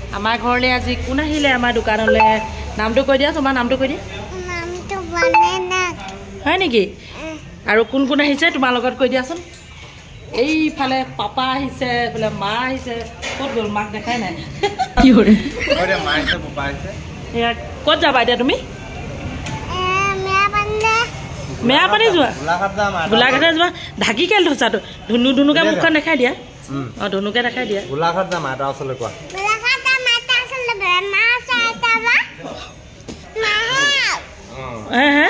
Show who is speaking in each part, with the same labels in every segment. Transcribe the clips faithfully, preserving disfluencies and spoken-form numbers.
Speaker 1: আমাৰ ঘৰলৈ আজি কোন আহিলে আমাৰ দোকানলৈ নামটো কৈ দিয়া তোমাৰ নামটো কৈ দিয়া
Speaker 2: নামটো বনেনা
Speaker 1: হয় নেকি আৰু কোন কোন আহিছে তোমাৰ লগত কৈ দিয়াচোন এইফালে পাপা আহিছে বোলে মা আহিছে ক'ত গ'ল মাক দেখাই নাই কি কৰে
Speaker 3: ওরে মা আহিছে পাপা আহিছে
Speaker 1: এয়া ক'ত যাবা এতিয়া তুমি
Speaker 2: এ মেয়া পান্ডে
Speaker 1: মেয়া পানী যোৱা
Speaker 3: গোলাঘাট যাম
Speaker 1: গোলাঘাটে যোৱা ঢাকি কেল থৈছাটো ধুনু ধুনুকে মুখখন দেখাই দিয়া অ ধুনুকে দেখাই দিয়া
Speaker 3: গোলাঘাট যাম আটা ওচৰলৈ কোৱা
Speaker 2: গোলাঘাট মাতা আসলে মা চাইতা বা মা
Speaker 1: হে হে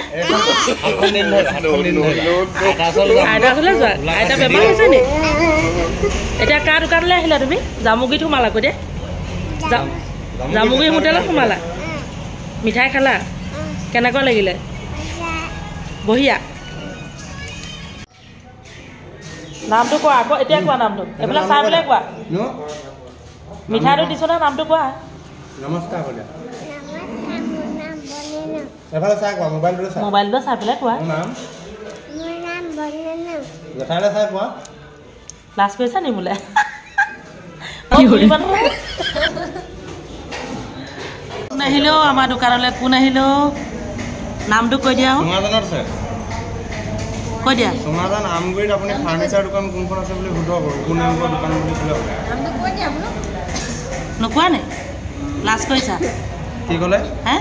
Speaker 1: আইতা ওচৰলৈ যোৱা আইতা বেমাৰ হৈছে নি এতিয়া কাৰ দোকানলৈ আহিলা তুমি জামুগুৰিত সোমালা আকৌ দিয়া জামুগুৰি হোটেলত সোমালা মিঠাই খালা কেনেকুৱা লাগিলে বহিয়া নামটো কোৱা আকৌ এতিয়া কোৱা নামটো এইবিলাক চাই পেলাই কোৱা মিঠাইটো দিছো না নামটো কোৱা
Speaker 3: নমস্কাৰ বলে এফালে চাই কোৱা মোবাইলটো চাই
Speaker 1: মোবাইলটো চাই পেলাই কোৱা
Speaker 3: নাম
Speaker 2: মোৰ নাম বনেনা
Speaker 3: জেঠাইলে চাই কোৱা
Speaker 1: ক্লাছ কৰিছা নি বোলে কি কৰিবা কোন আহিলেও আমাৰ দোকানলৈ কোন আহিলেও নামটো কৈ দিয়া
Speaker 3: সোঙাজানত আছে
Speaker 1: কৈ দিয়া
Speaker 3: সোঙাজান আমগুৰিত আপুনি ফাৰ্নিচাৰ দোকান কোনখন আছে বুলি সুধিব কোন নামৰ দোকান বুলি ক'লে
Speaker 2: নামটো কৈ দিয়া বোলো
Speaker 1: নোকোৱা নে ক্লাছ কৰিছা
Speaker 3: কি ক'লে
Speaker 1: হে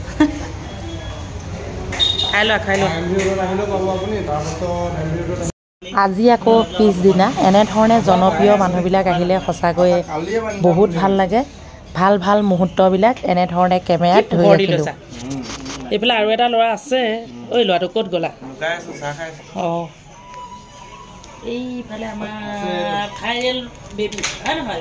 Speaker 1: খাই লোৱা খাই লোৱা
Speaker 3: আহিলেও পাব আপুনি তাৰপাছত
Speaker 1: আজি আকৌ পিছদিনা এনেধৰণে জনপ্ৰিয় মানুহবিলাক আহিলে সঁচাকৈ বহুত ভাল লাগে ভাল ভাল মুহূৰ্তবিলাক এনেধৰণে কেমেৰাত ধৰি ৰাখিলোঁ এইফালে আৰু এটা ল'ৰা আছে ঐ ল'ৰাটো ক'ত গ'লা অঁ এইফালে আমাৰ ভাইৰেল বেবী হয় নহয়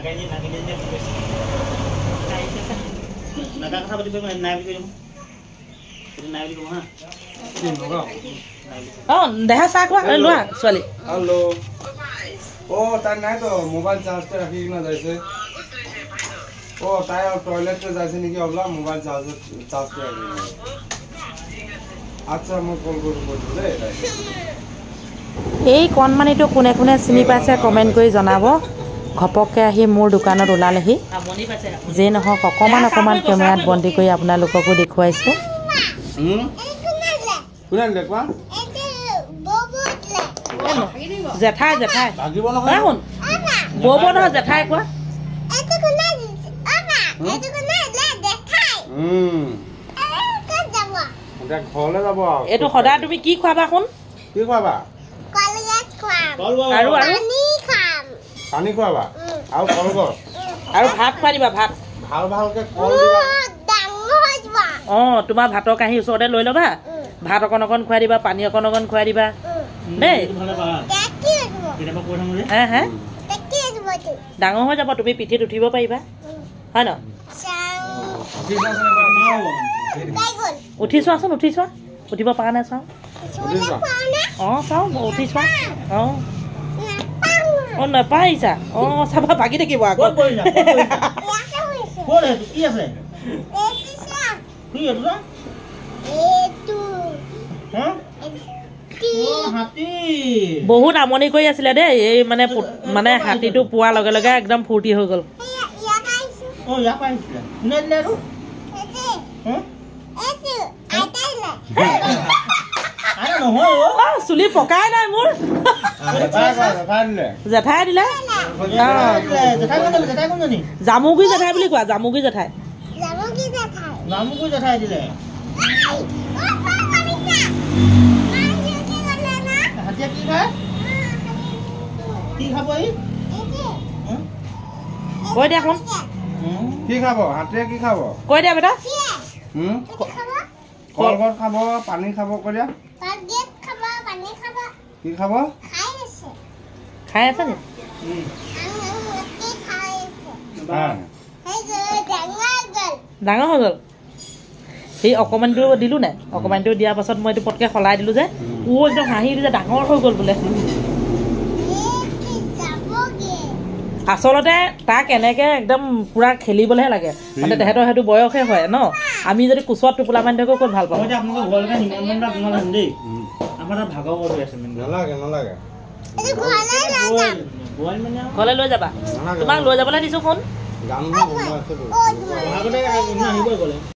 Speaker 1: কথা পাতিব নাই বুলি কৈ নাই বুলি ক'ব হা অঁ দেহা চাহ খোৱা লোৱা ছোৱালী
Speaker 3: হেল্ল' অঁ তাই নাই তো মোবাইল চাৰ্জতে ৰাখি কিনে যাইছে অঁ তাই টয়লেটতে যাইছে নেকি হ'বলা মোবাইল চাৰ্জত চাৰ্জতে ৰাখি আচ্ছা মই কল কৰি কৈছোঁ দেই
Speaker 1: এই কণমানিটো কোনে কোনে চিনি পাইছে কমেণ্ট কৰি জনাব ঘপককৈ আহি মোৰ দোকানত ওলালেহি যেই নহওক অকণমান অকণমান কেমেৰাত বন্দী কৰি আপোনালোককো দেখুৱাইছোঁ জেঠাই জেঠাই শুন বৌ বৌ নহয় জেঠাই কোৱা
Speaker 3: ঘৰলৈ যাব
Speaker 1: এইটো সদায় তুমি কি খোৱাবা শুন
Speaker 3: কি খোৱাবা
Speaker 1: আৰু আৰু
Speaker 3: পানী খোৱাবা আৰু কলগছ
Speaker 1: আৰু ভাত খুৱাই দিবা ভাত
Speaker 3: ভাল ভালকে কল দিবা
Speaker 1: অঁ তোমাৰ ভাতৰ কাঁহী ওচৰতে লৈ ল'বা ভাত অকণ অকণ খুৱাই দিবা পানী অকণ অকণ খুৱাই দিবা দেই হে হে ডাঙৰ হৈ যাব তুমি পিঠিত উঠিব পাৰিবা হয় ন উঠি চোৱাচোন উঠি চোৱা উঠিব পৰা নাই চাওঁ অঁ চাওঁ উঠি চোৱা অঁ অঁ নাপাইছা অঁ চাবা ভাগি থাকিব আকৌ বহুত আমনি কৰি আছিলে দেই এই মানে মানে হাতীটো পোৱাৰ লগে লগে একদম ফূৰ্তি হৈ গ'ল চুলি পকাই নাই মোৰ জেঠাই দিলে জামুগুৰি জেঠাই বুলি কোৱা জামুগুৰি জেঠাই জামুগুৰি জেঠাই দিলে কৈ দিয়া শুন
Speaker 3: কি খাব হাতীয়ে কি খাব
Speaker 1: কৈ দিয়া বেটা
Speaker 3: কলগছ খাব পানী খাব কৈ দিয়া কি খাব
Speaker 1: খাই আছে নি ডাঙৰ হৈ গ'ল সেই অকণমানটো দিলোঁ নাই অকণমানটো দিয়াৰ পাছত মই এইটো পটকৈ সলাই দিলোঁ যে ও একদম হাঁহি দিছে ডাঙৰ হৈ গ'ল বোলে আচলতে তাক এনেকৈ একদম পূৰা খেলিবলৈহে লাগে মানে তেহেঁতৰ সেইটো বয়সে হয় ন আমি যদি কোচত টোপোলা মাৰি থাকোঁ ক'ত ভাল পাওঁ ঘৰলৈ লৈ যাবা তোমাক লৈ যাবলৈ দিছোঁ শুন
Speaker 3: গান বনোৱা আছে
Speaker 4: আগতে আহিবই গ'লে